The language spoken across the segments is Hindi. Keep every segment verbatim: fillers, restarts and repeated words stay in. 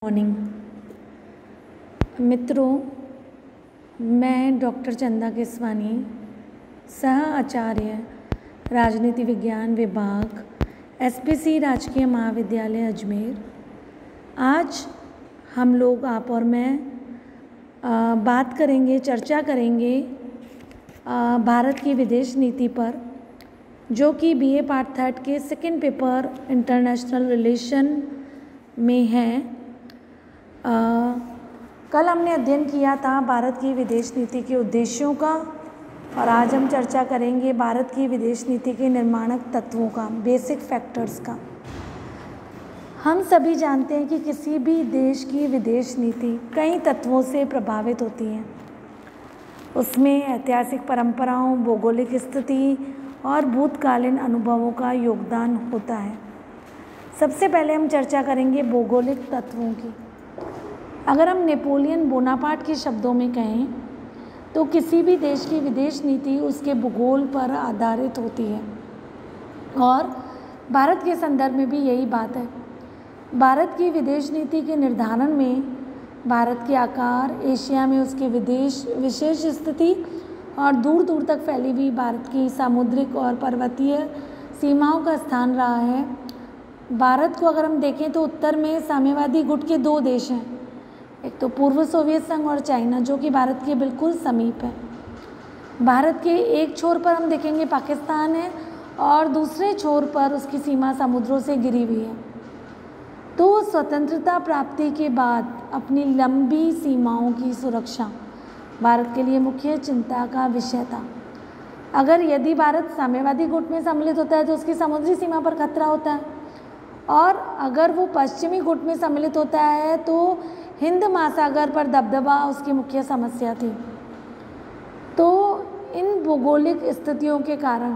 मॉर्निंग मित्रों, मैं डॉक्टर चंदा केसवानी, सह आचार्य राजनीति विज्ञान विभाग, एसपीसी राजकीय महाविद्यालय अजमेर। आज हम लोग आप और मैं आ, बात करेंगे, चर्चा करेंगे आ, भारत की विदेश नीति पर, जो कि बीए पार्ट थर्ड के सेकेंड पेपर इंटरनेशनल रिलेशन में है। आ, कल हमने अध्ययन किया था भारत की विदेश नीति के उद्देश्यों का, और आज हम चर्चा करेंगे भारत की विदेश नीति के निर्माणक तत्वों का, बेसिक फैक्टर्स का। हम सभी जानते हैं कि किसी भी देश की विदेश नीति कई तत्वों से प्रभावित होती है। उसमें ऐतिहासिक परंपराओं, भौगोलिक स्थिति और भूतकालीन अनुभवों का योगदान होता है। सबसे पहले हम चर्चा करेंगे भौगोलिक तत्वों की। अगर हम नेपोलियन बोनापार्ट के शब्दों में कहें तो किसी भी देश की विदेश नीति उसके भूगोल पर आधारित होती है, और भारत के संदर्भ में भी यही बात है। भारत की विदेश नीति के निर्धारण में भारत के आकार, एशिया में उसकी विदेश विशेष स्थिति और दूर दूर तक फैली हुई भारत की सामुद्रिक और पर्वतीय सीमाओं का स्थान रहा है। भारत को अगर हम देखें तो उत्तर में साम्यवादी गुट के दो देश हैं, एक तो पूर्व सोवियत संघ और चाइना, जो कि भारत के बिल्कुल समीप है। भारत के एक छोर पर हम देखेंगे पाकिस्तान है, और दूसरे छोर पर उसकी सीमा समुद्रों से घिरी हुई है। तो स्वतंत्रता प्राप्ति के बाद अपनी लंबी सीमाओं की सुरक्षा भारत के लिए मुख्य चिंता का विषय था। अगर यदि भारत साम्यवादी गुट में सम्मिलित होता है तो उसकी समुद्री सीमा पर खतरा होता है, और अगर वो पश्चिमी गुट में सम्मिलित होता है तो हिंद महासागर पर दबदबा उसकी मुख्य समस्या थी। तो इन भौगोलिक स्थितियों के कारण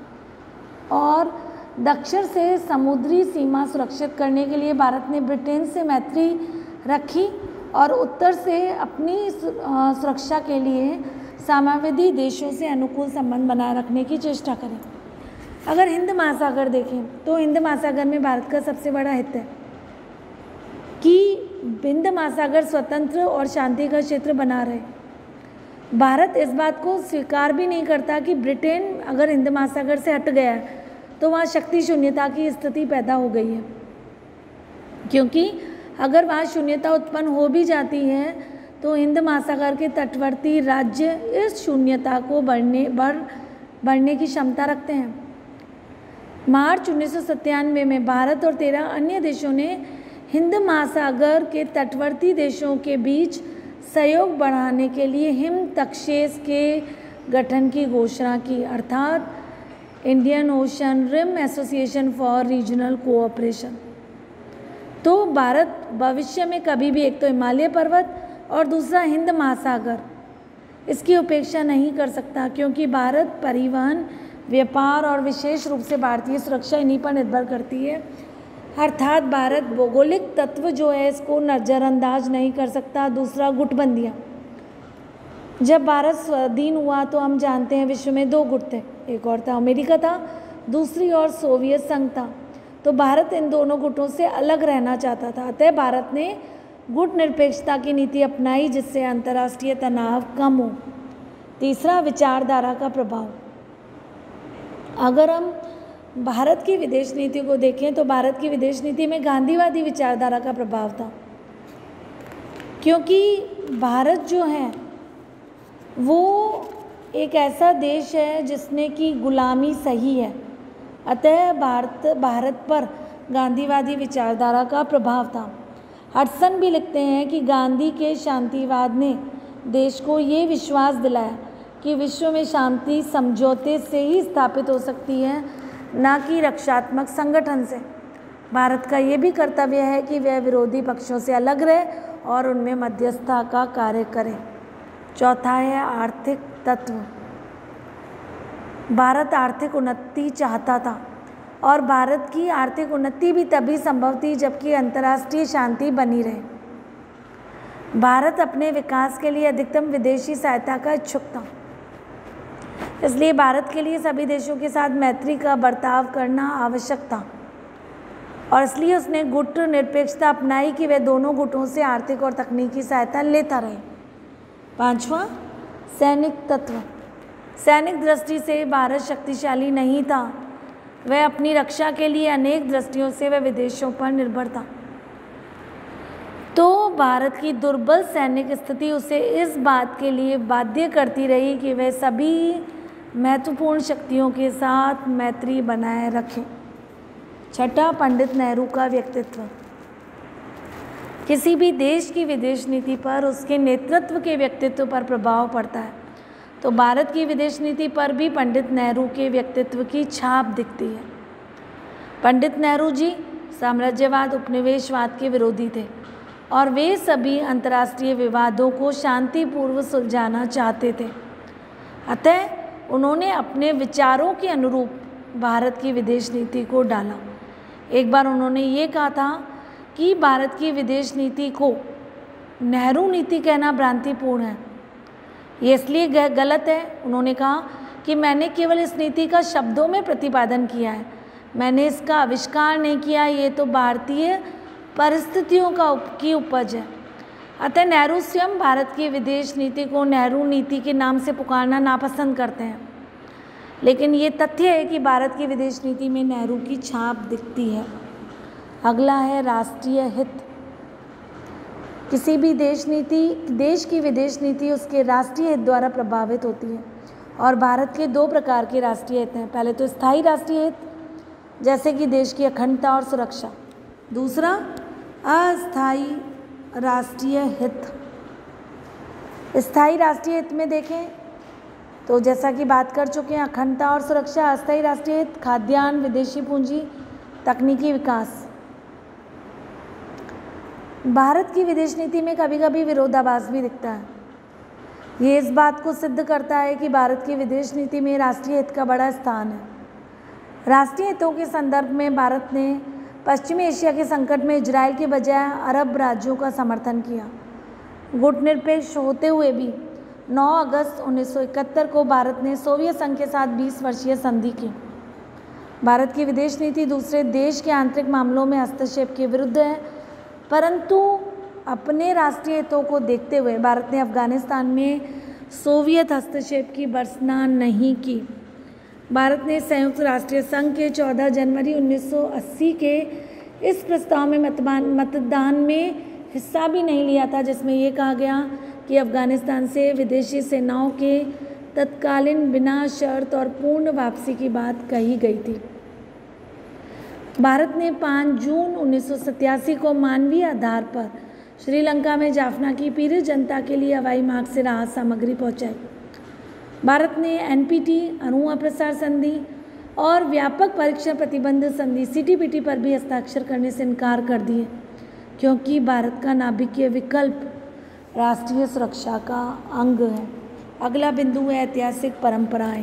और दक्षिण से समुद्री सीमा सुरक्षित करने के लिए भारत ने ब्रिटेन से मैत्री रखी, और उत्तर से अपनी सुरक्षा के लिए साम्यवादी देशों से अनुकूल संबंध बनाए रखने की चेष्टा करें। अगर हिंद महासागर देखें तो हिंद महासागर में भारत का सबसे बड़ा हित है कि हिंद महासागर स्वतंत्र और शांति का क्षेत्र बना रहे। भारत इस बात को स्वीकार भी नहीं करता कि ब्रिटेन अगर हिंद महासागर से हट गया है तो वहाँ शक्ति शून्यता की स्थिति पैदा हो गई है, क्योंकि अगर वहाँ शून्यता उत्पन्न हो भी जाती है तो हिंद महासागर के तटवर्ती राज्य इस शून्यता को बढ़ने बढ़ बढ़ने की क्षमता रखते हैं। मार्च उन्नीस सौ सत्तानवे में भारत और तेरह अन्य देशों ने हिंद महासागर के तटवर्ती देशों के बीच सहयोग बढ़ाने के लिए हिम तक्षेस के गठन की घोषणा की, अर्थात Indian Ocean Rim Association for Regional Cooperation. तो भारत भविष्य में कभी भी एक तो हिमालय पर्वत और दूसरा हिंद महासागर, इसकी उपेक्षा नहीं कर सकता, क्योंकि भारत परिवहन, व्यापार और विशेष रूप से भारतीय सुरक्षा इन्हीं पर निर्भर करती है। अर्थात भारत भौगोलिक तत्व जो है इसको नज़रअंदाज नहीं कर सकता। दूसरा, गुटबंदियाँ। जब भारत स्वाधीन हुआ तो हम जानते हैं विश्व में दो गुट थे, एक और था अमेरिका था, दूसरी ओर सोवियत संघ था। तो भारत इन दोनों गुटों से अलग रहना चाहता था, अतः भारत ने गुट निरपेक्षता की नीति अपनाई, जिससे अंतर्राष्ट्रीय तनाव कम हो। तीसरा, विचारधारा का प्रभाव। अगर हम भारत की विदेश नीति को देखें तो भारत की विदेश नीति में गांधीवादी विचारधारा का प्रभाव था, क्योंकि भारत जो है वो एक ऐसा देश है जिसने की गुलामी सही है, अतः भारत भारत पर गांधीवादी विचारधारा का प्रभाव था। हडसन भी लिखते हैं कि गांधी के शांतिवाद ने देश को ये विश्वास दिलाया कि विश्व में शांति समझौते से ही स्थापित हो सकती है, ना कि रक्षात्मक संगठन से। भारत का ये भी कर्तव्य है कि वह विरोधी पक्षों से अलग रहे और उनमें मध्यस्थता का कार्य करे। चौथा है आर्थिक तत्व। भारत आर्थिक उन्नति चाहता था, और भारत की आर्थिक उन्नति भी तभी संभव थी जबकि अंतर्राष्ट्रीय शांति बनी रहे। भारत अपने विकास के लिए अधिकतम विदेशी सहायता का इच्छुक था, इसलिए भारत के लिए सभी देशों के साथ मैत्री का बर्ताव करना आवश्यक था। और इसलिए उसने गुट निरपेक्षता अपनाई कि वह दोनों गुटों से आर्थिक और तकनीकी सहायता लेता रहे। पांचवा, सैनिक तत्व। सैनिक दृष्टि से भारत शक्तिशाली नहीं था, वह अपनी रक्षा के लिए अनेक दृष्टियों से वह विदेशों पर निर्भर था। तो भारत की दुर्बल सैनिक स्थिति उसे इस बात के लिए बाध्य करती रही कि वह सभी महत्वपूर्ण शक्तियों के साथ मैत्री बनाए रखे। छठा, पंडित नेहरू का व्यक्तित्व। किसी भी देश की विदेश नीति पर उसके नेतृत्व के व्यक्तित्व पर प्रभाव पड़ता है, तो भारत की विदेश नीति पर भी पंडित नेहरू के व्यक्तित्व की छाप दिखती है। पंडित नेहरू जी साम्राज्यवाद, उपनिवेशवाद के विरोधी थे और वे सभी अंतर्राष्ट्रीय विवादों को शांतिपूर्व सुलझाना चाहते थे। अतः उन्होंने अपने विचारों के अनुरूप भारत की विदेश नीति को डाला। एक बार उन्होंने ये कहा था कि भारत की विदेश नीति को नेहरू नीति कहना भ्रांतिपूर्ण है। ये इसलिए गलत है, उन्होंने कहा कि मैंने केवल इस नीति का शब्दों में प्रतिपादन किया है, मैंने इसका आविष्कार नहीं किया, ये तो भारतीय परिस्थितियों का उप, की उपज है। अतः नेहरू स्वयं भारत की विदेश नीति को नेहरू नीति के नाम से पुकारना नापसंद करते हैं, लेकिन ये तथ्य है कि भारत की विदेश नीति में नेहरू की छाप दिखती है। अगला है राष्ट्रीय हित। किसी भी देश नीति देश की विदेश नीति उसके राष्ट्रीय हित द्वारा प्रभावित होती है और भारत के दो प्रकार के राष्ट्रीय हित हैं। पहले तो स्थायी राष्ट्रीय हित, जैसे कि देश की अखंडता और सुरक्षा। दूसरा, अस्थायी राष्ट्रीय हित। स्थायी राष्ट्रीय हित में देखें तो जैसा कि बात कर चुके हैं, अखंडता और सुरक्षा। अस्थायी राष्ट्रीय हित, खाद्यान्न, विदेशी पूंजी, तकनीकी विकास। भारत की विदेश नीति में कभी कभी विरोधाभास भी दिखता है। ये इस बात को सिद्ध करता है कि भारत की विदेश नीति में राष्ट्रीय हित का बड़ा स्थान है। राष्ट्रीय हितों के संदर्भ में भारत ने पश्चिमी एशिया के संकट में इजराइल के बजाय अरब राज्यों का समर्थन किया। गुटनिरपेक्ष होते हुए भी नौ अगस्त उन्नीस सौ इकहत्तर को भारत ने सोवियत संघ के साथ बीस वर्षीय संधि की। भारत की विदेश नीति दूसरे देश के आंतरिक मामलों में हस्तक्षेप के विरुद्ध है, परंतु अपने राष्ट्रीय हितों को देखते हुए भारत ने अफगानिस्तान में सोवियत हस्तक्षेप की भर्त्सना नहीं की। भारत ने संयुक्त राष्ट्र संघ के चौदह जनवरी उन्नीस सौ अस्सी के इस प्रस्ताव में मतदान मतदान में हिस्सा भी नहीं लिया था, जिसमें ये कहा गया कि अफगानिस्तान से विदेशी सेनाओं के तत्कालीन बिना शर्त और पूर्ण वापसी की बात कही गई थी। भारत ने पाँच जून उन्नीस सौ सत्तासी को मानवीय आधार पर श्रीलंका में जाफना की पीड़ित जनता के लिए हवाई मार्ग से राहत सामग्री पहुंचाई। भारत ने एन पी टी अणु अप्रसार संधि और व्यापक परीक्षण प्रतिबंध संधि सी टी पी टी पर भी हस्ताक्षर करने से इनकार कर दिए, क्योंकि भारत का नाभिकीय विकल्प राष्ट्रीय सुरक्षा का अंग है। अगला बिंदु है ऐतिहासिक परंपराएं।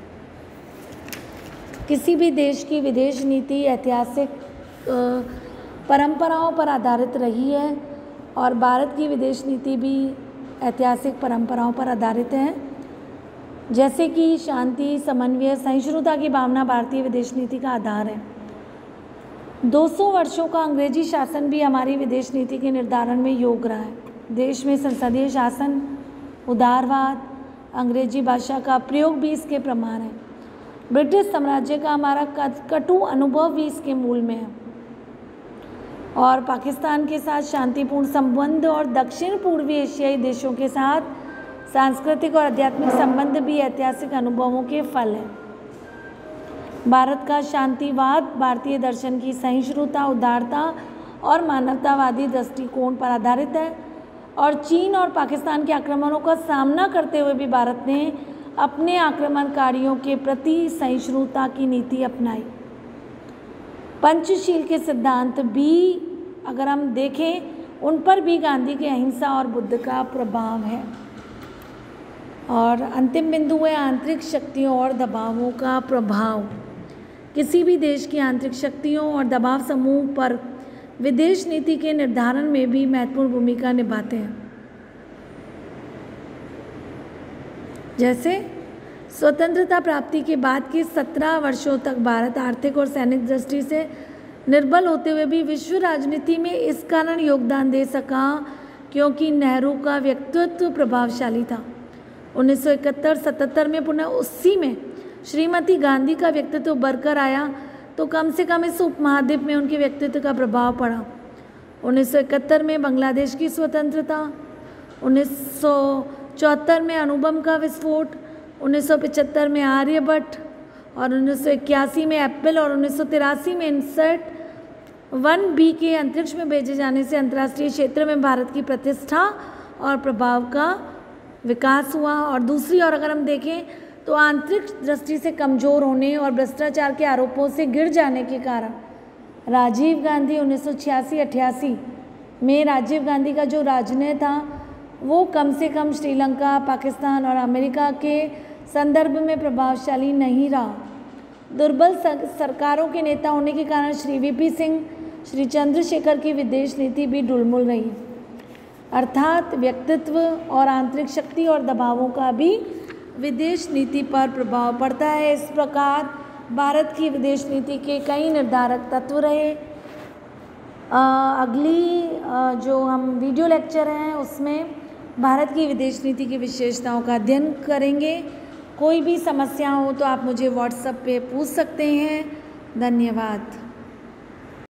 किसी भी देश की विदेश नीति ऐतिहासिक परंपराओं पर आधारित रही है और भारत की विदेश नीति भी ऐतिहासिक परंपराओं पर आधारित है, जैसे कि शांति, समन्वय, सहिष्णुता की भावना भारतीय विदेश नीति का आधार है। दो सौ वर्षों का अंग्रेजी शासन भी हमारी विदेश नीति के निर्धारण में योग्य रहा है। देश में संसदीय शासन, उदारवाद, अंग्रेजी भाषा का प्रयोग भी इसके प्रमाण है। ब्रिटिश साम्राज्य का हमारा कटु अनुभव भी इसके मूल में है और पाकिस्तान के साथ शांतिपूर्ण संबंध और दक्षिण पूर्वी एशियाई देशों के साथ सांस्कृतिक और आध्यात्मिक संबंध भी ऐतिहासिक अनुभवों के फल हैं। भारत का शांतिवाद भारतीय दर्शन की सहिष्णुता, उदारता और मानवतावादी दृष्टिकोण पर आधारित है और चीन और पाकिस्तान के आक्रमणों का सामना करते हुए भी भारत ने अपने आक्रमणकारियों के प्रति सहिष्णुता की नीति अपनाई। पंचशील के सिद्धांत भी अगर हम देखें, उन पर भी गांधी के अहिंसा और बुद्ध का प्रभाव है। और अंतिम बिंदु है आंतरिक शक्तियों और दबावों का प्रभाव। किसी भी देश की आंतरिक शक्तियों और दबाव समूह पर विदेश नीति के निर्धारण में भी महत्वपूर्ण भूमिका निभाते हैं। जैसे स्वतंत्रता प्राप्ति के बाद के सत्रह वर्षों तक भारत आर्थिक और सैनिक दृष्टि से निर्बल होते हुए भी विश्व राजनीति में इस कारण योगदान दे सका क्योंकि नेहरू का व्यक्तित्व प्रभावशाली था। उन्नीस सौ इकहत्तर सतहत्तर में पुनः उसी में श्रीमती गांधी का व्यक्तित्व बरकर आया तो कम से कम इस उपमहाद्वीप में उनके व्यक्तित्व का प्रभाव पड़ा। उन्नीस सौ इकहत्तर में बांग्लादेश की स्वतंत्रता, उन्नीस सौ चौहत्तर में अणुबम का विस्फोट, उन्नीस सौ पचहत्तर में आर्यभट्ट और उन्नीस सौ इक्यासी में एप्पल और उन्नीस सौ तिरासी में इनसैट वन बी के अंतरिक्ष में भेजे जाने से अंतर्राष्ट्रीय क्षेत्र में भारत की प्रतिष्ठा और प्रभाव का विकास हुआ। और दूसरी ओर अगर हम देखें तो आंतरिक दृष्टि से कमज़ोर होने और भ्रष्टाचार के आरोपों से गिर जाने के कारण राजीव गांधी उन्नीस सौ छियासी अट्ठासी में राजीव गांधी का जो राजनय था वो कम से कम श्रीलंका, पाकिस्तान और अमेरिका के संदर्भ में प्रभावशाली नहीं रहा। दुर्बल सरकारों के नेता होने के कारण श्री वीपी सिंह, श्री चंद्रशेखर की विदेश नीति भी ढुलमुल रही। अर्थात व्यक्तित्व और आंतरिक शक्ति और दबावों का भी विदेश नीति पर प्रभाव पड़ता है। इस प्रकार भारत की विदेश नीति के कई निर्धारक तत्व रहे। आ, अगली आ, जो हम वीडियो लेक्चर हैं उसमें भारत की विदेश नीति की विशेषताओं का अध्ययन करेंगे। कोई भी समस्या हो तो आप मुझे व्हाट्सएप पे पूछ सकते हैं। धन्यवाद।